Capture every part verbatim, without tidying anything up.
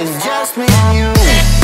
it's just me and you.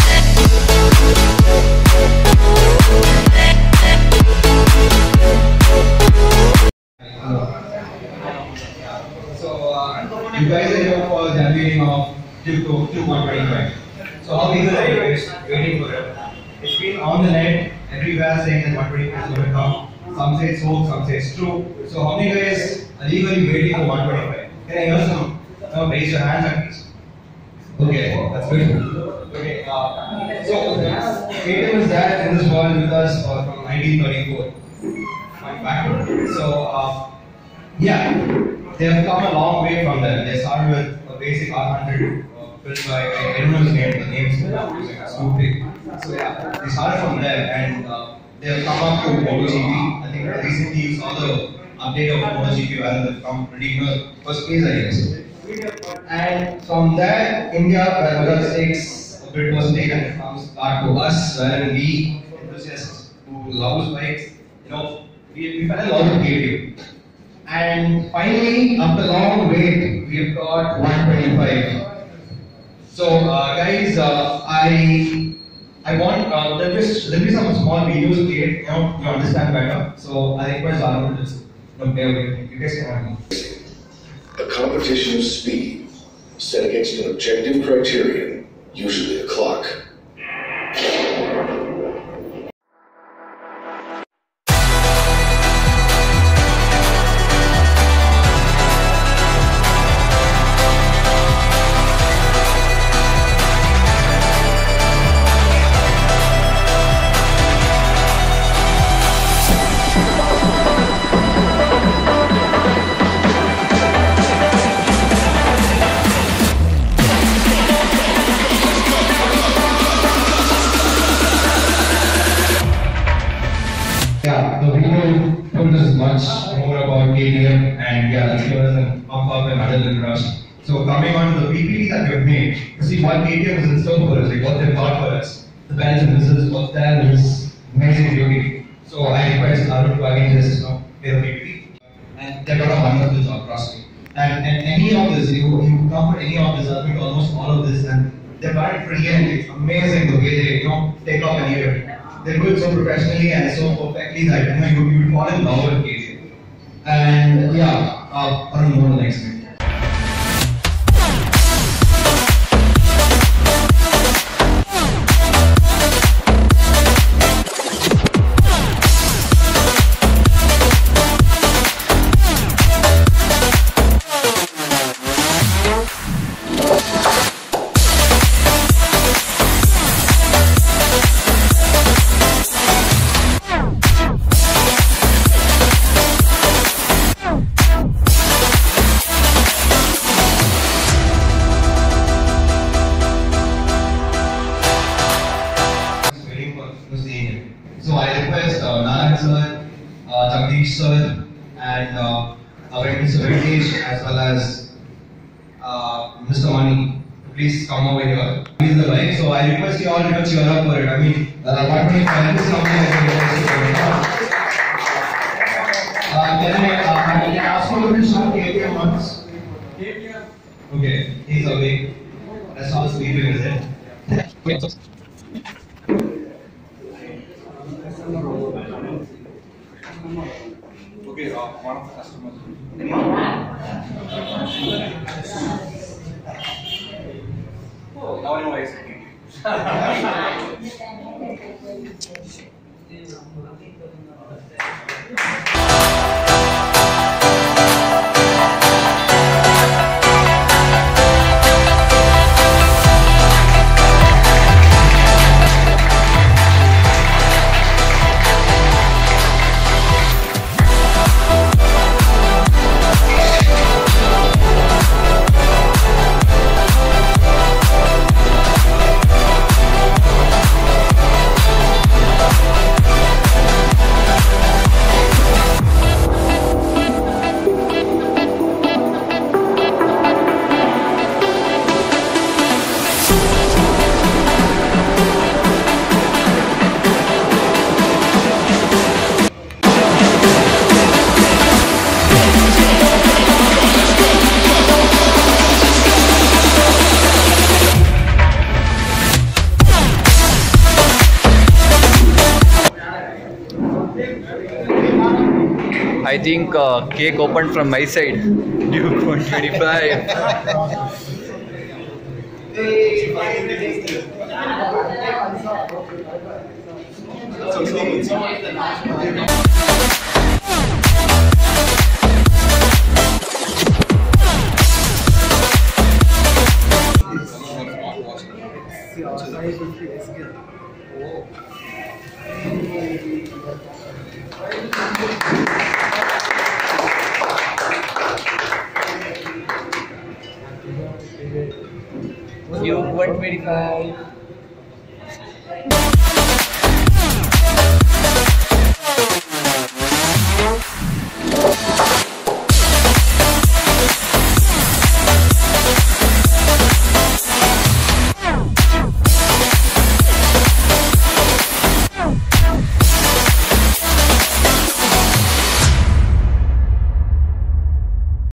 So, uh, you guys are here for the unveiling of Duke one twenty-five. So, how eager are you guys waiting for it? It's been on the net everywhere saying that one twenty-five is going to come. Some say it's hoax, some say it's true. So, how many guys are eagerly waiting for one twenty-five? Can I hear some? No, raise your hands at least. Okay, that's good. Okay, uh, so K T M is there in this world with us uh, from nineteen thirty-four. Fun fact. So, uh, yeah, they have come a long way from there. They started with a basic R one hundred uh, built by, I, I don't know his name, the name's too big. So, yeah, they started from there and uh, they have come up to MotoGP. I think recently you saw the update of MotoGP where they've come pretty near first place, I guess. And from there, India, where other states a bit was taken, it comes back to us, wherein we enthusiasts who love bikes, you know, we, we fell in love with K T M. And finally, after a long wait, we've got one twenty-five. So, uh, guys, uh, I I want uh, there is there be some small videos create, you know, to understand better. So I request Arun to just you know, bear with me. You guys can have me. A competition of speed set against an objective criterion, usually a clock. Yeah, the video told us much more about K T M and yeah, let's give us a pump up and other little rush. So coming on to the P P T that we've made, to see what K T M is in store for us, like what they've got for us, the bells and whistles, what's there is amazing beauty. So I request Arun to again just you know, play the P P T. And they've got a wonderful job, trust me. And, and any of this, you, you come for any of this, I think almost all of this, and they've done it pretty and it's amazing the way they you know, take off an event. They do it so professionally and so perfectly that you know you, you would fall in love with K T M. And yeah, uh, Arun, more next minute. So I request uh, Narayan sir, uh, Jagdish sir, and uh, our Mister Venkatesh as well as uh, Mister Mani to please come over here. He's the bike, so I request you all to cheer up for it. I mean, uh, one twenty-five is something I can request. Uh, can I, uh, can I ask you to show K T M once? K T M. Okay, he's awake. That's how sleeping is it? Okay, uh, one of the customers. Oh, now I know why he's thinking. I think uh, cake opened from my side. Duke one twenty-five. Duke one twenty-five.